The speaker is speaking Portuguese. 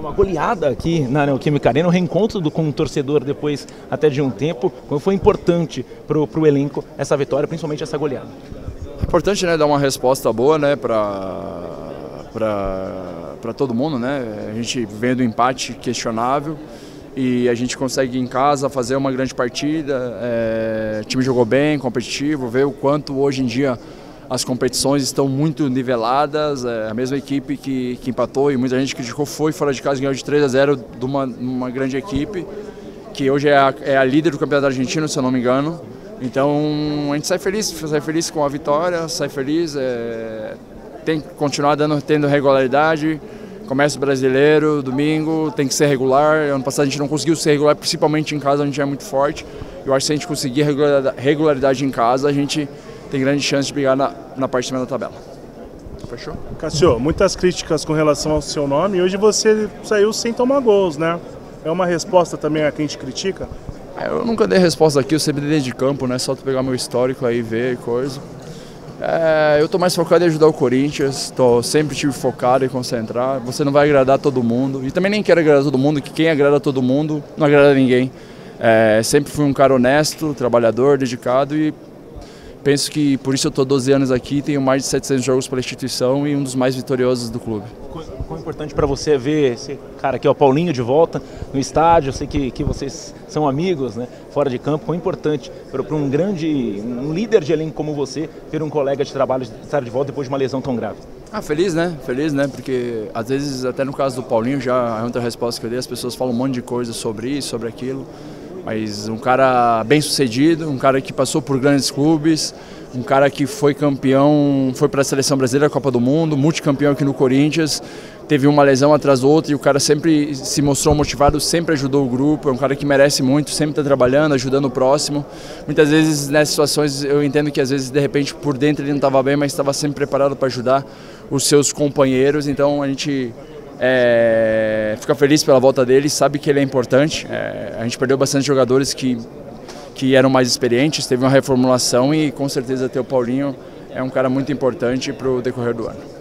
uma goleada aqui na Neoquímica Arena, um reencontro com o torcedor depois até de um tempo. Como foi importante para o elenco essa vitória, principalmente essa goleada? É importante, né, dar uma resposta boa, né, para todo mundo, né? A gente vem do empate questionável e a gente consegue em casa fazer uma grande partida. O time jogou bem, competitivo, vê o quanto hoje em dia as competições estão muito niveladas. A mesma equipe que empatou e muita gente criticou foi fora de casa e ganhou de 3-0 de uma grande equipe que hoje é a líder do campeonato argentino, se eu não me engano. Então a gente sai feliz com a vitória, sai feliz, tem que continuar tendo regularidade. Comércio brasileiro, domingo, tem que ser regular. Ano passado a gente não conseguiu ser regular, principalmente em casa, a gente é muito forte. Eu acho que se a gente conseguir regularidade em casa, a gente tem grande chance de brigar na parte de cima da tabela. Fechou? Cássio, muitas críticas com relação ao seu nome e hoje você saiu sem tomar gols, né? É uma resposta também a quem te critica? Eu nunca dei resposta aqui, eu sempre dei dentro de campo, né? Só tu pegar meu histórico aí e ver coisa. Eu estou mais focado em ajudar o Corinthians, sempre estive focado em concentrar. Você não vai agradar todo mundo, e também nem quero agradar todo mundo, que quem agrada todo mundo não agrada ninguém. Sempre fui um cara honesto, trabalhador, dedicado e penso que por isso eu estou 12 anos aqui, tenho mais de 700 jogos pela instituição e um dos mais vitoriosos do clube. Quão importante para você ver esse cara aqui, o Paulinho, de volta no estádio? Eu sei que vocês são amigos, né, fora de campo. Quão importante para um líder de elenco como você ter um colega de trabalho estar de volta depois de uma lesão tão grave? Feliz, né? Feliz, né? Porque às vezes, até no caso do Paulinho, já é outra resposta que eu dei, as pessoas falam um monte de coisa sobre isso, sobre aquilo. Mas um cara bem sucedido, um cara que passou por grandes clubes, um cara que foi campeão, foi para a Seleção Brasileira, Copa do Mundo, multicampeão aqui no Corinthians, teve uma lesão atrás da outra e o cara sempre se mostrou motivado, sempre ajudou o grupo, é um cara que merece muito, sempre está trabalhando, ajudando o próximo. Muitas vezes nessas situações eu entendo que às vezes de repente por dentro ele não estava bem, mas estava sempre preparado para ajudar os seus companheiros, então a gente fica feliz pela volta dele, sabe que ele é importante. A gente perdeu bastante jogadores que eram mais experientes, teve uma reformulação e com certeza ter o Paulinho é um cara muito importante para o decorrer do ano.